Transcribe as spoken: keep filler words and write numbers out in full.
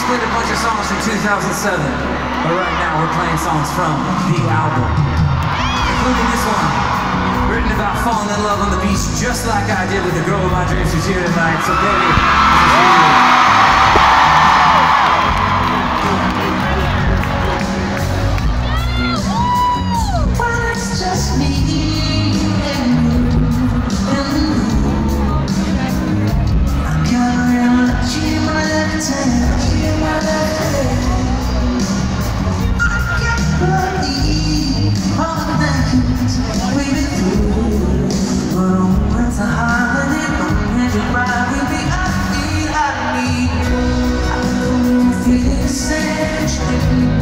played a bunch of songs from two thousand seven, but right now we're playing songs from the album, including this one, written about falling in love on the beach, just like I did with the girl of my dreams who's here tonight. So baby, this is for you. Feeling sad,